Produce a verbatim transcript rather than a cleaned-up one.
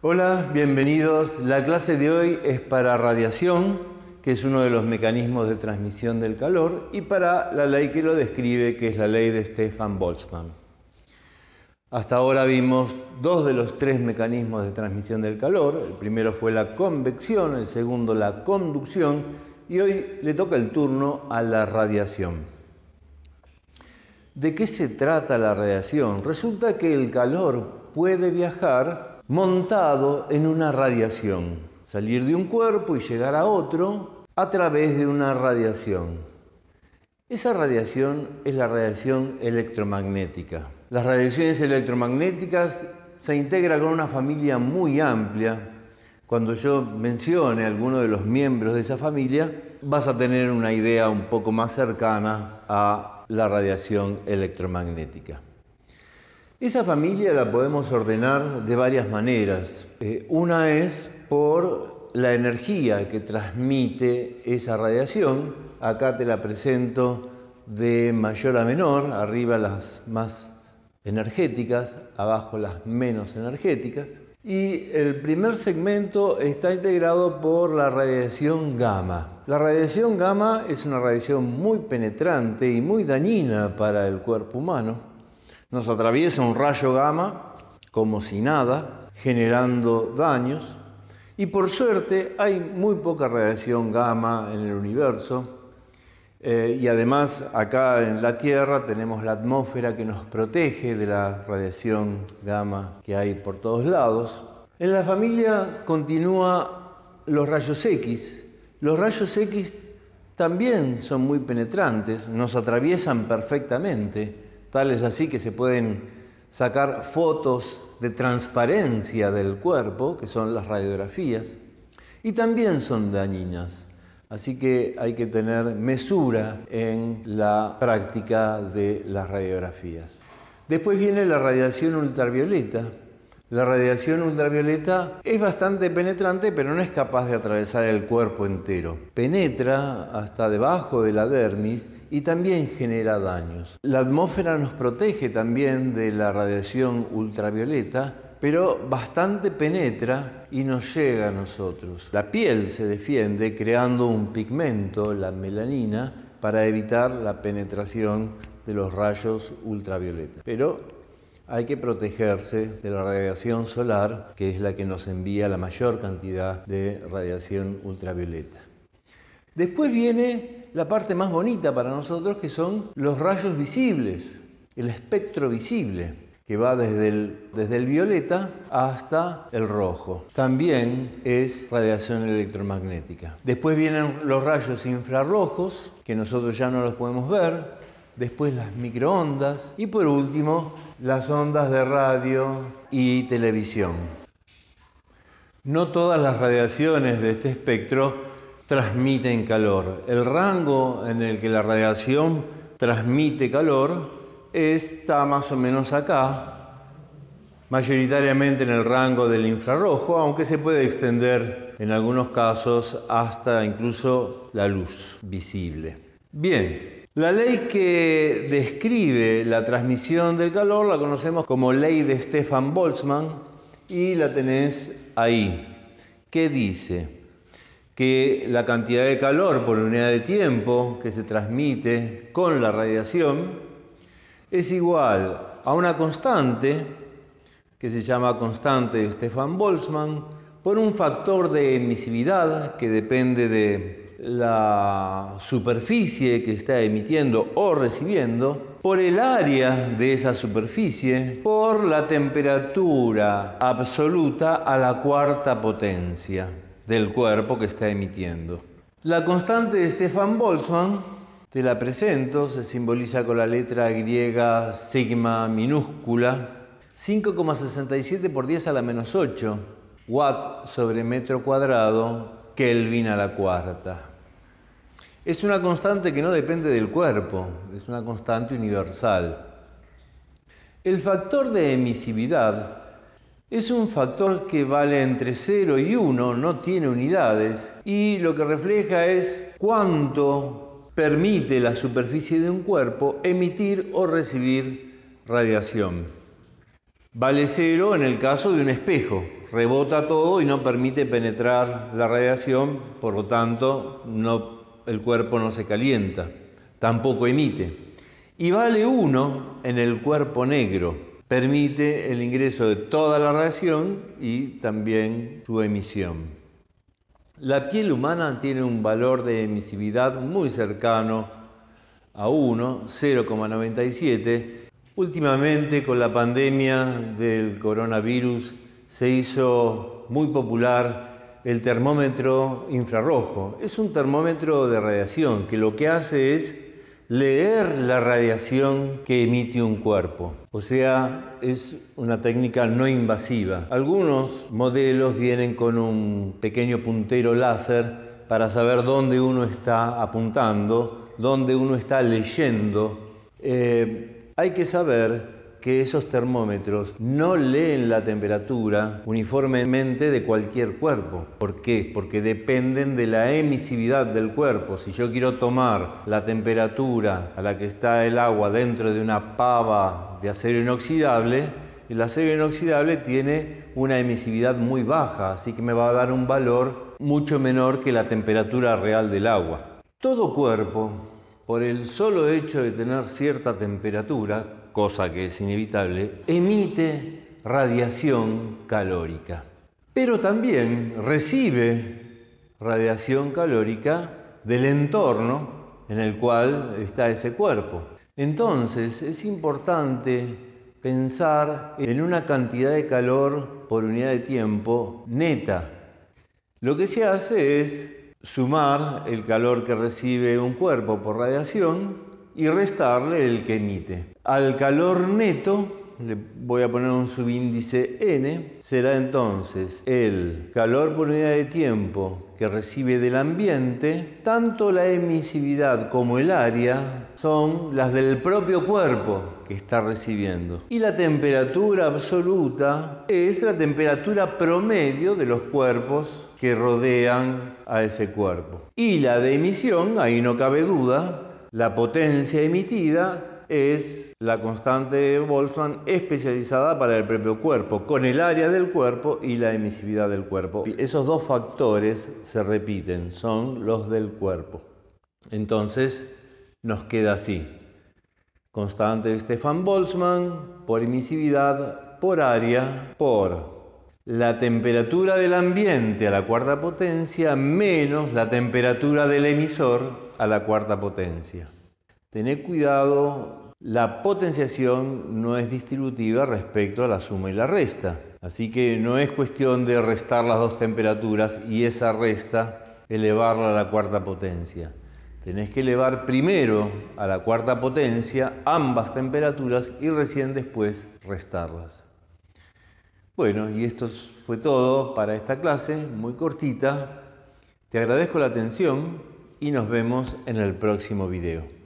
Hola, bienvenidos. La clase de hoy es para radiación, que es uno de los mecanismos de transmisión del calor, y para la ley que lo describe, que es la ley de Stefan Boltzmann. Hasta ahora vimos dos de los tres mecanismos de transmisión del calor. El primero fue la convección, el segundo la conducción, y hoy le toca el turno a la radiación. ¿De qué se trata la radiación? Resulta que el calor puede viajar montado en una radiación, salir de un cuerpo y llegar a otro a través de una radiación. Esa radiación es la radiación electromagnética. Las radiaciones electromagnéticas se integran con una familia muy amplia. Cuando yo mencione a alguno de los miembros de esa familia, vas a tener una idea un poco más cercana a la radiación electromagnética. Esa familia la podemos ordenar de varias maneras. Eh, una es por la energía que transmite esa radiación. Acá te la presento de mayor a menor, arriba las más energéticas, abajo las menos energéticas. Y el primer segmento está integrado por la radiación gamma. La radiación gamma es una radiación muy penetrante y muy dañina para el cuerpo humano. Nos atraviesa un rayo gamma como si nada, generando daños. Y por suerte hay muy poca radiación gamma en el universo. Eh, y además acá en la Tierra tenemos la atmósfera que nos protege de la radiación gamma que hay por todos lados. En la familia continúa los rayos X. Los rayos X también son muy penetrantes, nos atraviesan perfectamente. Tal es así que se pueden sacar fotos de transparencia del cuerpo, que son las radiografías, y también son dañinas. Así que hay que tener mesura en la práctica de las radiografías. Después viene la radiación ultravioleta. La radiación ultravioleta es bastante penetrante, pero no es capaz de atravesar el cuerpo entero. Penetra hasta debajo de la dermis y también genera daños. La atmósfera nos protege también de la radiación ultravioleta, pero bastante penetra y nos llega a nosotros. La piel se defiende creando un pigmento, la melanina, para evitar la penetración de los rayos ultravioleta. Pero hay que protegerse de la radiación solar, que es la que nos envía la mayor cantidad de radiación ultravioleta. Después viene la parte más bonita para nosotros, que son los rayos visibles, el espectro visible, que va desde el, desde el violeta hasta el rojo. También es radiación electromagnética. Después vienen los rayos infrarrojos, que nosotros ya no los podemos ver. Después las microondas y por último las ondas de radio y televisión. No todas las radiaciones de este espectro transmiten calor. El rango en el que la radiación transmite calor está más o menos acá, mayoritariamente en el rango del infrarrojo, aunque se puede extender en algunos casos hasta incluso la luz visible. Bien. La ley que describe la transmisión del calor la conocemos como ley de Stefan Boltzmann y la tenés ahí. ¿Qué dice? Que la cantidad de calor por unidad de tiempo que se transmite con la radiación es igual a una constante que se llama constante de Stefan Boltzmann por un factor de emisividad que depende de la superficie que está emitiendo o recibiendo, por el área de esa superficie, por la temperatura absoluta a la cuarta potencia del cuerpo que está emitiendo. La constante de Stefan Boltzmann, te la presento, se simboliza con la letra griega sigma minúscula, cinco coma sesenta y siete por diez a la menos ocho, watt sobre metro cuadrado, Kelvin a la cuarta. Es una constante que no depende del cuerpo, es una constante universal. El factor de emisividad es un factor que vale entre cero y uno, no tiene unidades, y lo que refleja es cuánto permite la superficie de un cuerpo emitir o recibir radiación. Vale cero en el caso de un espejo. Rebota todo y no permite penetrar la radiación, por lo tanto no, el cuerpo no se calienta, tampoco emite. Y vale uno en el cuerpo negro. Permite el ingreso de toda la radiación y también su emisión. La piel humana tiene un valor de emisividad muy cercano a uno, cero coma noventa y siete. Últimamente, con la pandemia del coronavirus, se hizo muy popular el termómetro infrarrojo. Es un termómetro de radiación que lo que hace es leer la radiación que emite un cuerpo. O sea, es una técnica no invasiva. Algunos modelos vienen con un pequeño puntero láser para saber dónde uno está apuntando, dónde uno está leyendo. Eh, hay que saber que esos termómetros no leen la temperatura uniformemente de cualquier cuerpo. ¿Por qué? Porque dependen de la emisividad del cuerpo. Si yo quiero tomar la temperatura a la que está el agua dentro de una pava de acero inoxidable, el acero inoxidable tiene una emisividad muy baja, así que me va a dar un valor mucho menor que la temperatura real del agua. Todo cuerpo, por el solo hecho de tener cierta temperatura, cosa que es inevitable, emite radiación calórica. Pero también recibe radiación calórica del entorno en el cual está ese cuerpo. Entonces es importante pensar en una cantidad de calor por unidad de tiempo neta. Lo que se hace es sumar el calor que recibe un cuerpo por radiación y restarle el que emite. Al calor neto le voy a poner un subíndice n, será entonces el calor por unidad de tiempo que recibe del ambiente. Tanto la emisividad como el área son las del propio cuerpo que está recibiendo. Y la temperatura absoluta es la temperatura promedio de los cuerpos que rodean a ese cuerpo. Y la de emisión, ahí no cabe duda, la potencia emitida es la constante de Boltzmann especializada para el propio cuerpo, con el área del cuerpo y la emisividad del cuerpo. Esos dos factores se repiten, son los del cuerpo. Entonces nos queda así: constante de Stefan Boltzmann por emisividad, por área, por la temperatura del ambiente a la cuarta potencia menos la temperatura del emisor a la cuarta potencia. Tened cuidado, la potenciación no es distributiva respecto a la suma y la resta. Así que no es cuestión de restar las dos temperaturas y esa resta elevarla a la cuarta potencia. Tenés que elevar primero a la cuarta potencia ambas temperaturas y recién después restarlas. Bueno, y esto fue todo para esta clase, muy cortita. Te agradezco la atención y nos vemos en el próximo video.